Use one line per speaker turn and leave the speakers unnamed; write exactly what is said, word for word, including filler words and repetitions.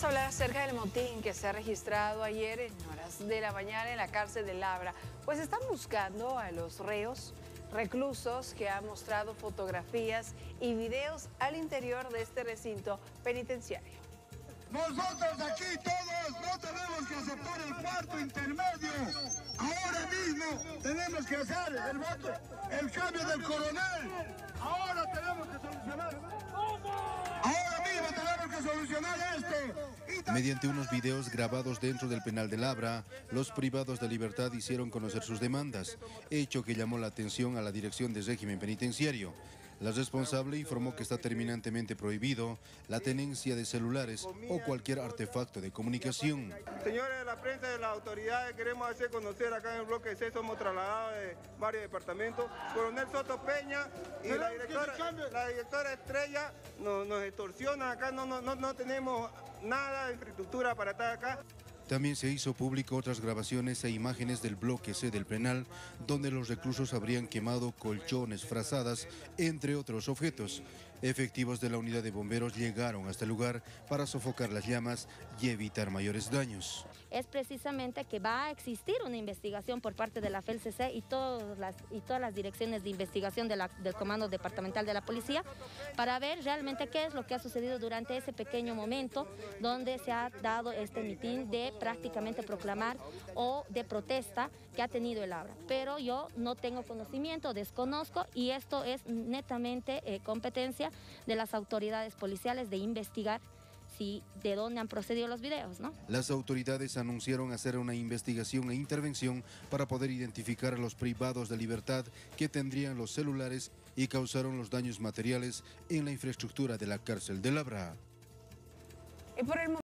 Vamos a hablar acerca del motín que se ha registrado ayer en horas de la mañana en la cárcel de Labra. Pues están buscando a los reos reclusos que han mostrado fotografías y videos al interior de este recinto penitenciario.
Nosotros aquí todos no tenemos que aceptar el cuarto intermedio. Ahora mismo tenemos que hacer el voto, el cambio del coronel. Ahora tenemos que solucionar. Ahora mismo tenemos que solucionar esto.
Mediante unos videos grabados dentro del penal de Labra, los privados de libertad hicieron conocer sus demandas, hecho que llamó la atención a la Dirección de Régimen Penitenciario. La responsable informó que está terminantemente prohibido la tenencia de celulares o cualquier artefacto de comunicación.
Señores de la prensa y de las autoridades, queremos hacer conocer acá en el bloque C, somos trasladados de varios departamentos. Coronel Soto Peña y la directora, la directora Estrella nos, nos extorsionan acá, no, no, no, no tenemos nada de infraestructura para estar acá.
También se hizo público otras grabaciones e imágenes del bloque C del penal, donde los reclusos habrían quemado colchones, frazadas, entre otros objetos. Efectivos de la unidad de bomberos llegaron hasta el lugar para sofocar las llamas y evitar mayores daños.
Es precisamente que va a existir una investigación por parte de la F E L C C y todas las, y todas las direcciones de investigación de la, del Comando Departamental de la Policía para ver realmente qué es lo que ha sucedido durante ese pequeño momento donde se ha dado este mitin de prácticamente proclamar o de protesta que ha tenido el Labra. Pero yo no tengo conocimiento, desconozco y esto es netamente eh, competencia de las autoridades policiales de investigar si de dónde han procedido los videos, ¿no?
Las autoridades anunciaron hacer una investigación e intervención para poder identificar a los privados de libertad que tendrían los celulares y causaron los daños materiales en la infraestructura de la cárcel de Labra.
Y por el